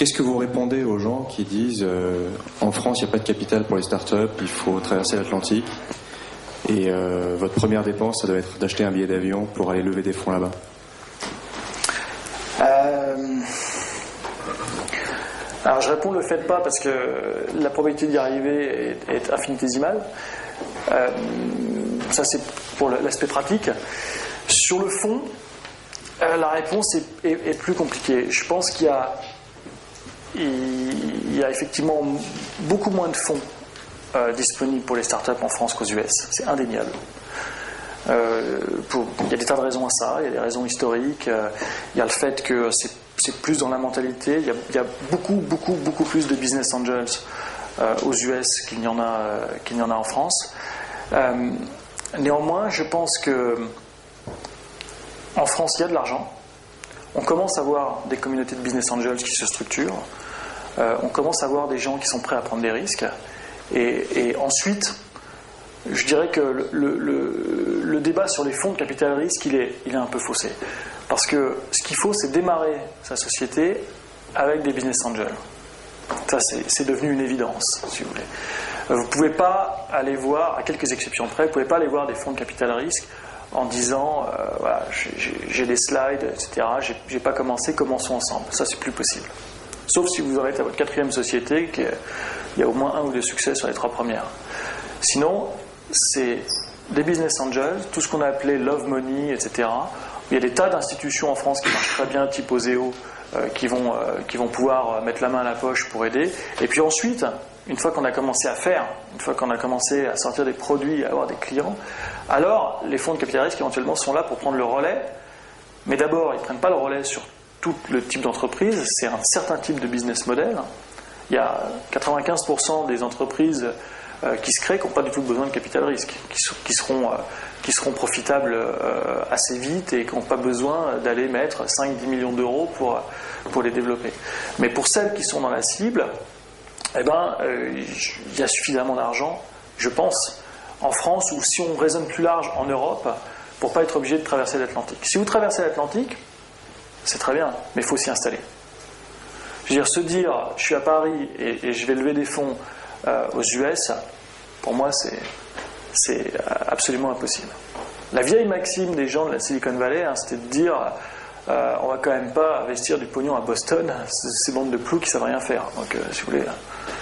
Qu'est-ce que vous répondez aux gens qui disent en France, il n'y a pas de capital pour les startups, il faut traverser l'Atlantique et votre première dépense, ça doit être d'acheter un billet d'avion pour aller lever des fonds là-bas? Alors je réponds le faites pas parce que la probabilité d'y arriver est infinitésimale. Ça c'est pour l'aspect pratique. Sur le fond, la réponse est plus compliquée. Je pense qu'il y a effectivement beaucoup moins de fonds disponibles pour les startups en France qu'aux US. C'est indéniable. Il y a des tas de raisons à ça. Il y a des raisons historiques. Il y a le fait que c'est plus dans la mentalité. Il y a beaucoup plus de business angels aux US qu'il n'y en a en France. Néanmoins, je pense que en France, il y a de l'argent. On commence à voir des communautés de business angels qui se structurent. On commence à voir des gens qui sont prêts à prendre des risques. Et ensuite, je dirais que le débat sur les fonds de capital risque, il est un peu faussé. Parce que ce qu'il faut, c'est démarrer sa société avec des business angels. Ça, c'est devenu une évidence, si vous voulez. Vous ne pouvez pas aller voir, à quelques exceptions près, vous ne pouvez pas aller voir des fonds de capital risque en disant voilà, j'ai des slides, etc. J'ai pas commencé, commençons ensemble. Ça, c'est plus possible. Sauf si vous en êtes à votre 4e société, qu'il y a au moins 1 ou 2 succès sur les 3 premières. Sinon, c'est des business angels, tout ce qu'on a appelé love money, etc. Il y a des tas d'institutions en France qui marchent très bien, type Oseo, qui vont pouvoir mettre la main à la poche pour aider. Et puis ensuite, une fois qu'on a commencé à faire, une fois qu'on a commencé à sortir des produits, à avoir des clients, alors les fonds de capital risque éventuellement sont là pour prendre le relais. Mais d'abord, ils ne prennent pas le relais sur tout le type d'entreprise, c'est un certain type de business model. Il y a 95% des entreprises qui se créent qui n'ont pas du tout besoin de capital risque, qui seront profitables assez vite et qui n'ont pas besoin d'aller mettre 5-10 millions d'euros pour les développer. Mais pour celles qui sont dans la cible, il y a suffisamment d'argent, je pense, en France, ou si on raisonne plus large, en Europe, pour ne pas être obligé de traverser l'Atlantique. Si vous traversez l'Atlantique, c'est très bien, mais il faut s'y installer. Je veux dire, se dire, je suis à Paris et je vais lever des fonds aux US, pour moi, c'est absolument impossible. La vieille maxime des gens de la Silicon Valley, c'était de dire on va quand même pas investir du pognon à Boston, ces bandes de plous qui savent rien faire. Donc, si vous voulez,